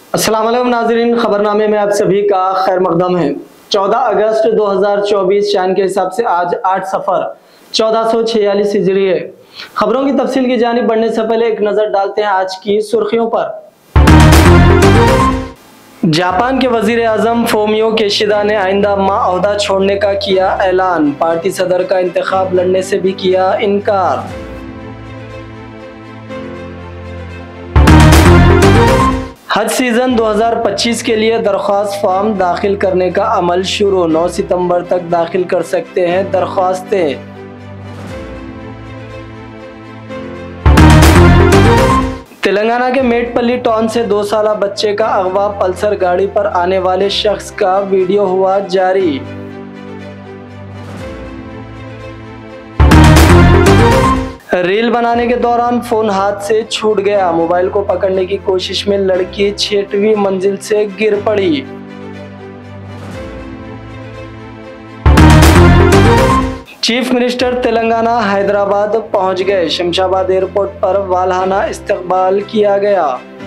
अस्सलाम वालेकुम नाज़रीन, खबरनामे में आप सभी का खैर मकदम है। 14 अगस्त 2024 चांद के हिसाब से आज 8 सफ़र 1446 हिजरी है। खबरों की तफसील की जानिब बढ़ने से पहले एक नज़र डालते हैं आज की सुर्खियों पर। जापान के वजीर आजम फोमियो केशिदा ने आइंदा माह ओहदा छोड़ने का किया ऐलान। पार्टी सदर का इंतखाब लड़ने से भी किया इनकार। हज सीजन 2025 के लिए दरख्वास्त फॉर्म दाखिल करने का अमल शुरू। 9 सितंबर तक दाखिल कर सकते हैं दरख्वास्तें। तेलंगाना के मेटपल्ली टाउन से 2 साला बच्चे का अगवा, पल्सर गाड़ी पर आने वाले शख्स का वीडियो हुआ जारी। रील बनाने के दौरान फोन हाथ से छूट गया। मोबाइल को पकड़ने की कोशिश में लड़की 6वीं मंजिल से गिर पड़ी। चीफ मिनिस्टर तेलंगाना हैदराबाद पहुंच गए। शमशाबाद एयरपोर्ट पर वालहाना इस्तकबाल किया गया।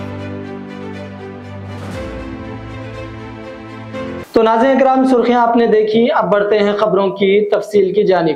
तो नाज़रीन इकराम, सुर्खियां आपने देखी, अब बढ़ते हैं खबरों की तफसील की जानिब।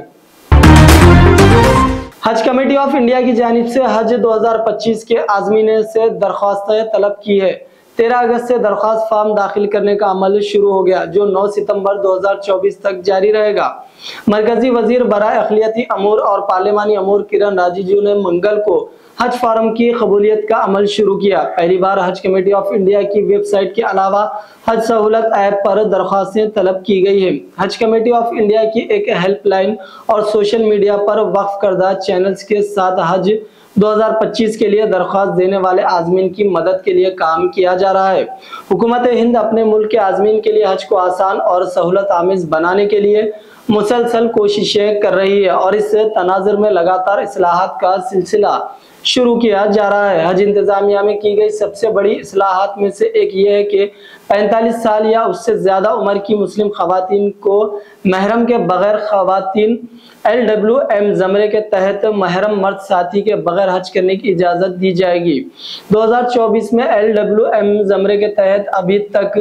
हज कमेटी ऑफ इंडिया की जानिब से हज 2025 के आज़मीन से दरख्वास्त तलब की है। 13 अगस्त से दरख्वास्त फॉर्म दाखिल करने का अमल शुरू हो गया, जो 9 सितंबर 2024 तक जारी रहेगा। मरकजी वजीर बराए अक़लियती अमूर और पार्लिमानी अमूर किरण रिजिजू ने मंगल को हज फॉर्म की कबूलियत का अमल शुरू किया। पहली बार हज कमेटी ऑफ इंडिया की वेबसाइट के अलावा हज सहूलत ऐप पर दरख्वास्तें तलब की गई है। हज कमेटी ऑफ इंडिया की एक हेल्पलाइन और सोशल मीडिया पर वक्फ करदा चैनल्स के साथ हज 2025 के लिए दरख्वास्त देने वाले आज़मीन की मदद के लिए काम किया जा रहा है। हुकूमत हिंद अपने मुल्क के आज़मीन के लिए हज को आसान और सहूलत आमेज बनाने के लिए मुसलसल कोशिशें कर रही है और इस तनाजुर में लगातार इस्लाहात का सिलसिला शुरू किया जा रहा है। हज इंतजामिया में की गई सबसे बड़ी इस्लाहात में से एक ये है कि 45 साल या उससे ज्यादा उम्र की मुस्लिम खवातीन को महरम के बगैर खवातीन LWM ज़मरे के तहत महरम मर्द साथी के बगैर हज करने की इजाज़त दी जाएगी। 2024 में LWM ज़मरे के तहत अभी तक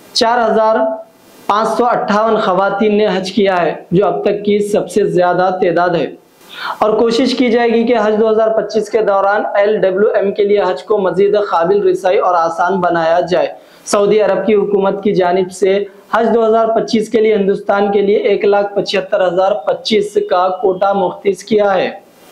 4558 खवातीन ने हज किया है, जो अब तक की सबसे ज्यादा तादाद है। और कोशिश की जाएगी कि हज 2025 के दौरान LWM के लिए हज को मजीद काबिल रिसाई और आसान बनाया जाए। सऊदी अरब की हुकूमत की जानिब से हज 2025 के लिए हिंदुस्तान के लिए 1,75,025 का कोटा मुख्तिस किया है।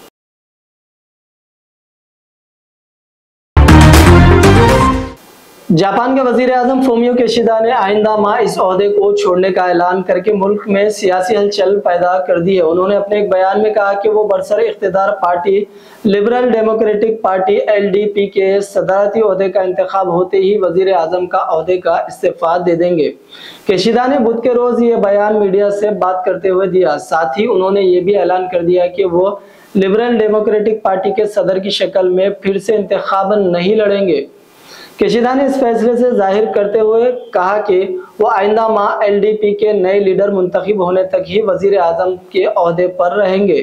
जापान के वजीर आजम फोमियो केशिदा ने आइंदा माह इस ओहदे को छोड़ने का ऐलान करके मुल्क में सियासी हलचल पैदा कर दी है। उन्होंने अपने एक बयान में कहा कि वो बरसर इख्तिदार party liberal democratic party LDP के सदारती ओहदे का इंतखाब होते ही वजीर आजम का ओहदे का इस्तीफा दे देंगे। केशिदा ने बुध के रोज ये बयान मीडिया से बात करते हुए दिया। साथ ही उन्होंने ये भी ऐलान कर दिया कि वो लिबरल डेमोक्रेटिक पार्टी के सदर की शक्ल में फिर से इंतखाब नहीं लड़ेंगे। केशिदा ने इस फैसले से जाहिर करते हुए कहा कि वो आइंदा माह LDP के नए लीडर मुंतखब होने तक ही वजीर आजम के ओहदे पर रहेंगे।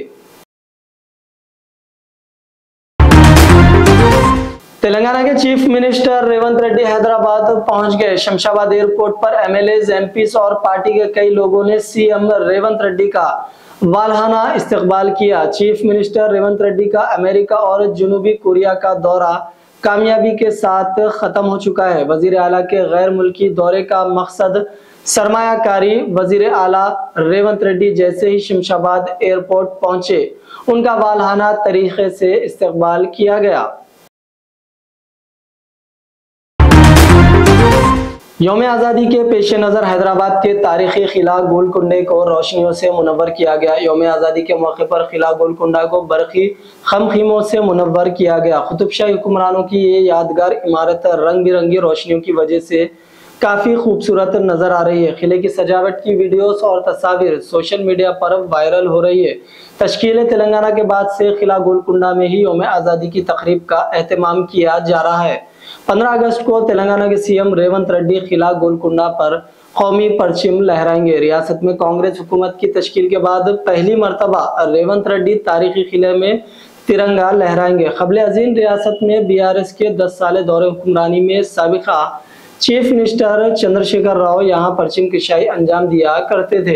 तेलंगाना के चीफ मिनिस्टर रेवंत रेड्डी हैदराबाद पहुंच गए। शमशाबाद एयरपोर्ट पर MLAs, MPs और पार्टी के कई लोगों ने CM रेवंत रेड्डी का वालहाना इस्तकबाल किया। चीफ मिनिस्टर रेवंत रेड्डी का अमेरिका और जनूबी कोरिया का दौरा कामयाबी के साथ खत्म हो चुका है। वजीर आला के गैर मुल्की दौरे का मकसद सरमायाकारी। वजीर आला रेवंत रेड्डी जैसे ही शमशाबाद एयरपोर्ट पहुंचे, उनका वालहाना तरीके से इस्तकबाल किया गया। यौम आज़ादी के पेश नज़र हैदराबाद के तारीखी किला गोलकुंडे को रोशनियों से मुनव्वर किया गया। यौम आज़ादी के मौके पर किला गोलकुंडा को बरक़ी खमखीमों से मुनव्वर किया गया। कुतुबशाही हुक्मरानों की ये यादगार इमारत रंग बिरंगी रोशनियों की वजह से काफ़ी खूबसूरत नज़र आ रही है। किले की सजावट की वीडियोस और तस्वीर सोशल मीडिया पर वायरल हो रही है। तश्कील तेलंगाना के बाद से किला गोलकुंडा में ही यौम आज़ादी की तकरीब का एहतमाम किया जा रहा है। 15 अगस्त को तेलंगाना के CM रेवंत रेड्डी किला गोलकुंडा पर कौमी परचम लहराएंगे। रियासत में कांग्रेस हुकूमत की तश्कील के बाद पहली मरतबा रेवंत रेड्डी तारीखी किले में तिरंगा लहराएंगे। क़ब्ल अज़ीम रियासत में बीआरएस के 10 साल दौरे हुक्मरानी में साबिक़ा चीफ मिनिस्टर चंद्रशेखर राव यहाँ परचम कशाई अंजाम दिया करते थे।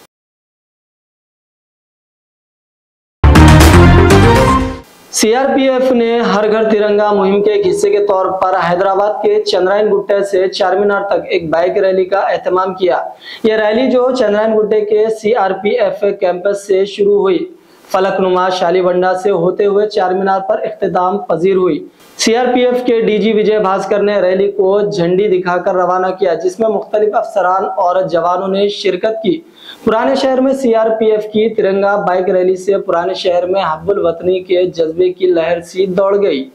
सीआरपीएफ ने हर घर तिरंगा मुहिम के एक हिस्से के तौर पर हैदराबाद के चंद्रायन गुट्टे से चारमीनार तक एक बाइक रैली का एहतमाम किया। यह रैली जो चंद्रायन गुट्टे के सीआरपीएफ कैंपस से शुरू हुई, फलकनुमा शालीबंडा से होते हुए चारमीनार पर इख्तिताम पजीर हुई। सीआरपीएफ के डीजी विजय भास्कर ने रैली को झंडी दिखाकर रवाना किया, जिसमें मुख्तलिफ अफसरान और जवानों ने शिरकत की। पुराने शहर में सीआरपीएफ की तिरंगा बाइक रैली से पुराने शहर में हब्बुल वतनी के जज्बे की लहर सी दौड़ गई।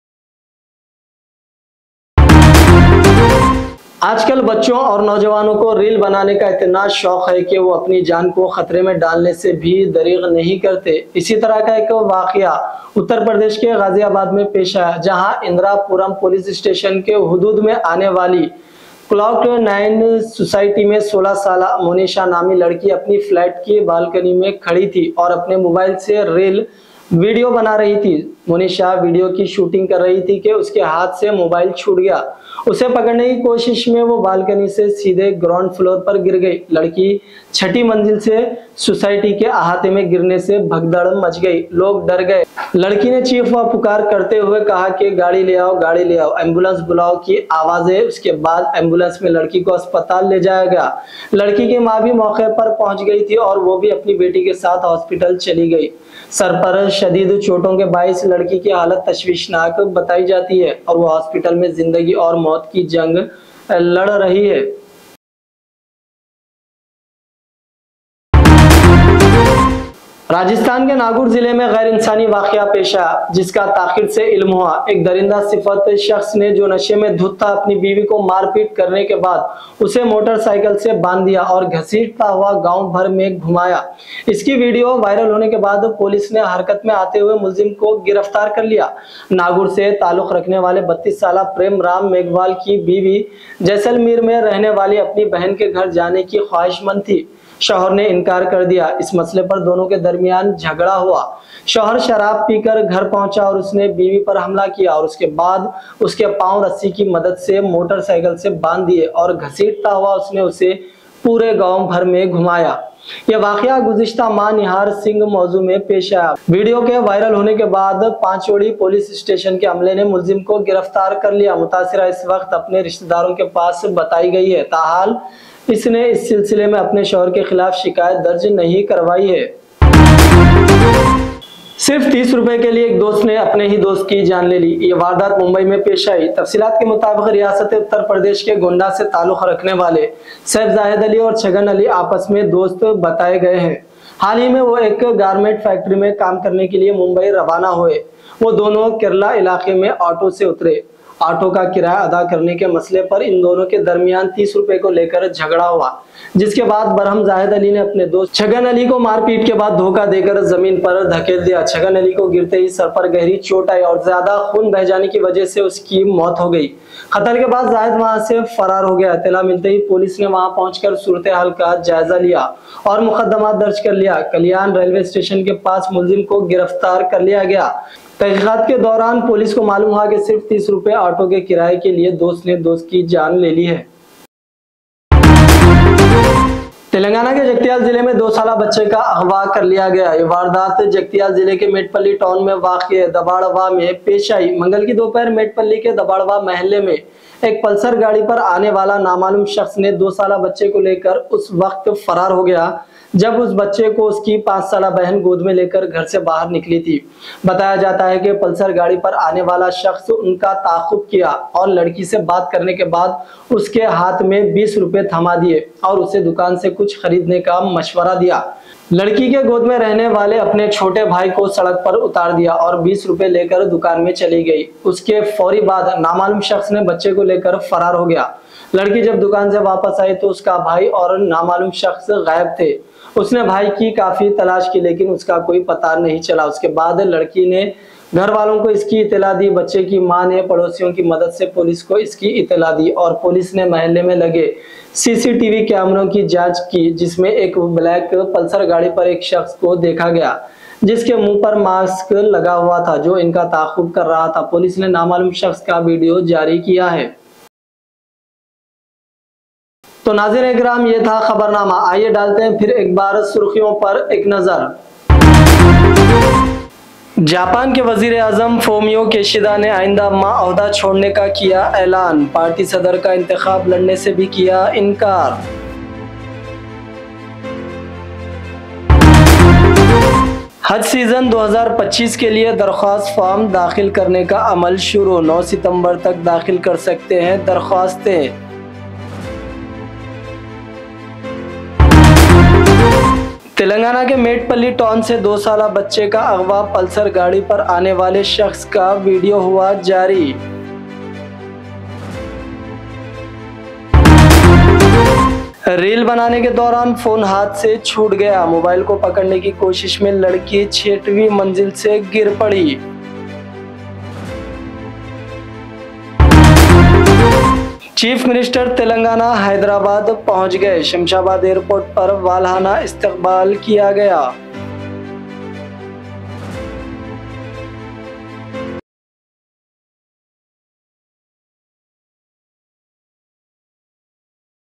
आजकल बच्चों और नौजवानों को रील बनाने का इतना शौक है कि वो अपनी जान को खतरे में डालने से भी दरीग नहीं करते। इसी तरह का एक वाकया उत्तर प्रदेश के गाजियाबाद में पेश आया, जहां इंदिरापुरम पुलिस स्टेशन के हुदूद में आने वाली क्लॉक 9 सोसाइटी में 16 साल मोनिशा नामी लड़की अपनी फ्लैट की बालकनी में खड़ी थी और अपने मोबाइल से रील वीडियो बना रही थी। मोनिशा वीडियो की शूटिंग कर रही थी कि उसके हाथ से मोबाइल छूट गया। उसे पकड़ने की कोशिश में वो बालकनी से सीधे ग्राउंड फ्लोर पर गिर गई। लड़की 6ठी मंजिल से सोसाइटी के अहाते में गिरने से भगदड़ मच गई। लोग डर गए। लड़की ने चीख व पुकार करते हुए कहा कि गाड़ी ले आओ, गाड़ी ले आओ, एम्बुलेंस बुलाओ की आवाजें। उसके बाद एम्बुलेंस में लड़की को अस्पताल ले जाया गया। लड़की की मां भी मौके पर पहुंच गई थी और वो भी अपनी बेटी के साथ हॉस्पिटल चली गई। सर पर शदीद चोटों के बायस लड़की की हालत तशवीशनाक बताई जाती है और वो हॉस्पिटल में जिंदगी और मौत की जंग लड़ रही है। राजस्थान के नागौर जिले में गैर इंसानी वाकया पेश आया, जिसका ताखिर से इल्म हुआ। एक दरिंदा सिफत शख्स ने जो नशे में धुत था, अपनी बीवी को मारपीट करने के बाद उसे मोटरसाइकिल से बांध दिया और घसीटता हुआ गांव भर में घुमाया। इसकी वीडियो वायरल होने के बाद पुलिस ने हरकत में आते हुए मुलजिम को गिरफ्तार कर लिया। नागौर से ताल्लुक रखने वाले 32 साल प्रेम राम मेघवाल की बीवी जैसलमेर में रहने वाली अपनी बहन के घर जाने की ख्वाहिशमंद थी। शौहर ने इनकार कर दिया। इस मसले पर दोनों के दरमियान झगड़ा हुआ। शौहर शराब पीकर घर पहुंचा और उसने बीवी पर हमला किया और उसके बाद उसके पांव रस्सी की मदद से मोटरसाइकिल से बांध दिए और घसीटता हुआ उसने उसे पूरे गांव भर में घुमाया। यह वाकया गुज़िश्ता माह निहार सिंह मौजू में पेश आया। वीडियो के वायरल होने के बाद पांचोड़ी पुलिस स्टेशन के अमले ने मुलजिम को गिरफ्तार कर लिया। मुतासिरा इस वक्त अपने रिश्तेदारों के पास बताई गई है। ताहाल इसने इस सिलसिले में अपने शौहर के खिलाफ शिकायत दर्ज नहीं करवाई है। सिर्फ 30 रुपए के लिए एक दोस्त ने अपने ही दोस्त की जान ले ली। ये वारदात मुंबई में पेश आई। तफसीलात के मुताबिक रियासत उत्तर प्रदेश के गोंडा से ताल्लुक रखने वाले सैफ जाहिद अली और छगन अली आपस में दोस्त बताए गए हैं। हाल ही में वो एक गारमेंट फैक्ट्री में काम करने के लिए मुंबई रवाना हुए। वो दोनों केरला इलाके में ऑटो से उतरे। ऑटो का किराया अदा करने के मसले पर इन दोनों के दरमियान 30 रुपए को लेकर झगड़ा हुआ, जिसके बाद बरहम जाहिद अली ने अपने दोस्त छगन अली को मारपीट के बाद धोखा देकर जमीन पर धकेल दिया। छगन अली को गिरते ही सर पर गहरी चोट आई और ज्यादा खून बह जाने की वजह से उसकी मौत हो गई। कत्ल के बाद जाहिद वहां से फरार हो गया। इत्तला मिलते ही पुलिस ने वहां पहुंचकर सूरत हाल का जायजा लिया और मुकदमा दर्ज कर लिया। कल्याण रेलवे स्टेशन के पास मुलजिम को गिरफ्तार कर लिया गया। तहकीकात के दौरान पुलिस को मालूम हुआ कि सिर्फ 30 रुपए ऑटो के किराए के लिए दोस्त ने दोस्त की जान ले ली है। तेलंगाना के जगतियाल जिले में 2 साल बच्चे का अगवा कर लिया गया। ये वारदात जगतियाल जिले के मेटपल्ली टाउन में वाक़ दबाड़वा में पेश आई। मंगल की दोपहर मेटपल्ली के दबाड़वा महल्ले में एक पल्सर गाड़ी पर आने वाला नामालूम शख्स ने 2 साल बच्चे को लेकर उस वक्त फरार हो गया जब उस बच्चे को उसकी 5 साल बहन गोद में लेकर घर से बाहर निकली थी। बताया जाता है कि पल्सर गाड़ी पर आने वाला शख्स उनका ताक़ुब किया और लड़की से बात करने के बाद उसके हाथ में 20 रुपए थमा दिए और उसे दुकान से कुछ खरीदने का मशवरा दिया। लड़की के गोद में रहने वाले अपने छोटे भाई को सड़क पर उतार दिया और 20 रुपए लेकर दुकान में चली गई। उसके फौरी बाद नामालूम शख्स ने बच्चे को लेकर फरार हो गया। लड़की जब दुकान से वापस आई तो उसका भाई और नामालूम शख्स गायब थे। उसने भाई की काफी तलाश की लेकिन उसका कोई पता नहीं चला। उसके बाद लड़की ने घर वालों को इसकी इत्तला दी। बच्चे की मां ने पड़ोसियों की मदद से पुलिस को इसकी इत्तला दी और पुलिस ने महल्ले में लगे सीसीटीवी कैमरों की जांच की, जिसमें एक ब्लैक पल्सर गाड़ी पर एक शख्स को देखा गया जिसके मुंह पर मास्क लगा हुआ था, जो इनका ताक़ुब कर रहा था। पुलिस ने नामालूम शख्स का वीडियो जारी किया है। तो नाज़रीन इकराम, ये था खबरनामा। आइए डालते हैं फिर एक बार सुर्खियों पर एक नजर। जापान के वजीर आजम फोमियो केशिदा ने आइंदा माह ओहदा छोड़ने का किया ऐलान। पार्टी सदर का इंतखाब लड़ने से भी किया इनकार। हज सीजन 2025 के लिए दरख्वास्त फॉर्म दाखिल करने का अमल शुरू। 9 सितंबर तक दाखिल कर सकते हैं दरख्वास्तें। तेलंगाना के मेटपल्ली टाउन से 2 साला बच्चे का अगवा। पल्सर गाड़ी पर आने वाले शख्स का वीडियो हुआ जारी। रील बनाने के दौरान फोन हाथ से छूट गया। मोबाइल को पकड़ने की कोशिश में लड़की 6वीं मंजिल से गिर पड़ी। चीफ मिनिस्टर तेलंगाना हैदराबाद पहुंच गए। शमशाबाद एयरपोर्ट पर वालहाना इस्तकबाल किया गया।